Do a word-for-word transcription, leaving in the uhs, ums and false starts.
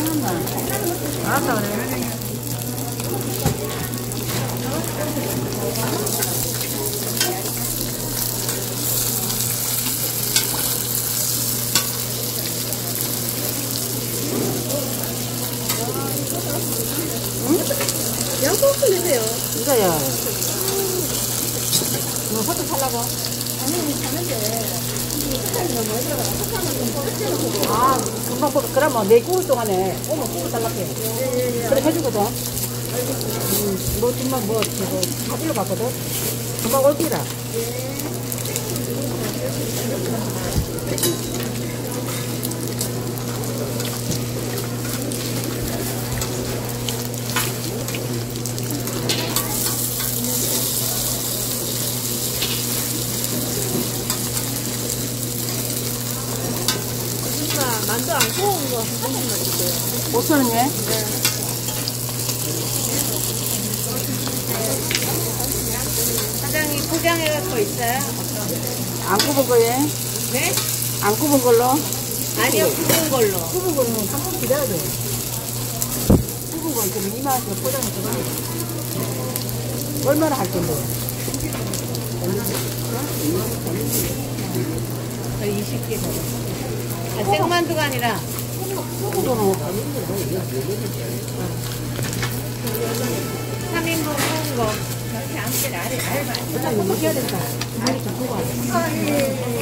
괜찮나? 알았어, 그래. 양소스 내세요. 이거야. 너 호떡 살라고? 아니, 사는데. 색깔이 너무 많이 들어가. 색깔만 좀 섞여놓고. 아, 금방 뽑아. 그러면 내 구울 동안에 오면 구울 달라고 해. 예, 예. 그래 해주거든. 음, 뭐 정말 뭐 저거 사질러 갔거든. 금방 올기라. 만두 안 구운 거 한 번만 주세요. 오천 원이네. 네. 사장님 포장해갖고 있어요? 안 굽은 거에? 네? 안 굽은 걸로? 아니요, 구운 걸로. 굽은 거는 한 번 기다려야 돼. 굽은 건 그럼 이만 원 포장해서 가. 얼마나 할 건데? 이십 개 더. 아, 생만두가 아니라. 굽은 거는 삼 인분 구운 거. 이렇게 아무튼 아래, 아래 일단 이거 먹여야 된다. 많이 좀 구워. 아, 예, 예.